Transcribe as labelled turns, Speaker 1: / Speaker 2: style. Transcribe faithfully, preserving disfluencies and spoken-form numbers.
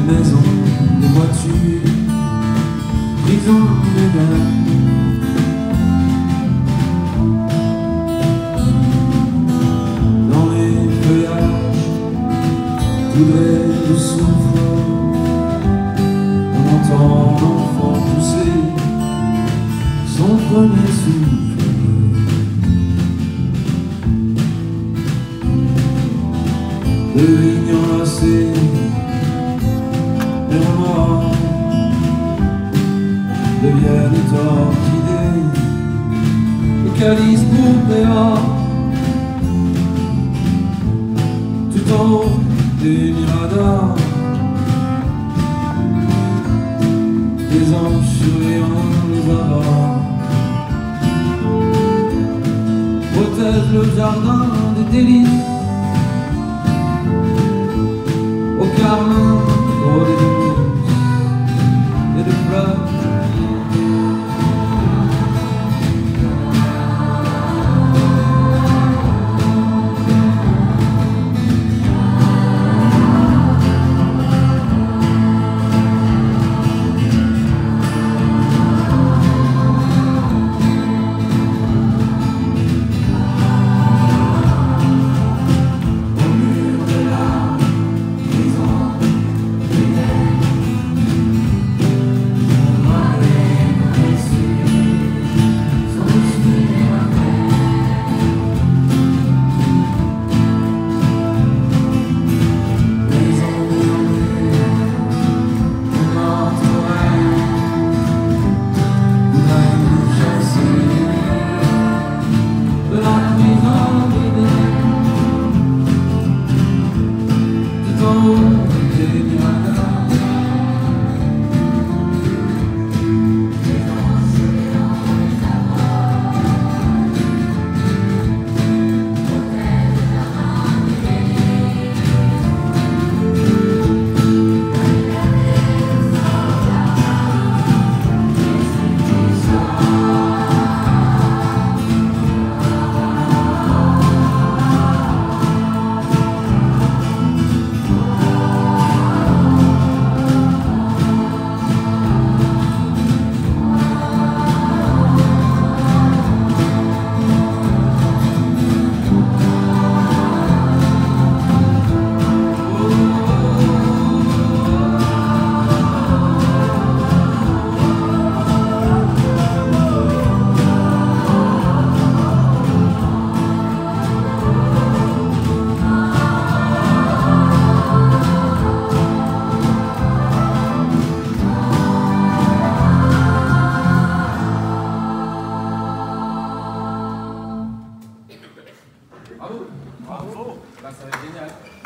Speaker 1: des maisons, des voitures, prisons, mesdames. Dans les feuillages, poudrés de soufre, on entend l'enfant pousser son premier souffle. De vignes enlacées, les remords deviennent des orchidées, le calice bourréa, tout en haut des miradors, des anges surveillant les abords, protègent le jardin des délices. Au carmin, au des mousses et de fleurs.
Speaker 2: Bravo! Bravo! Là, ça va être génial.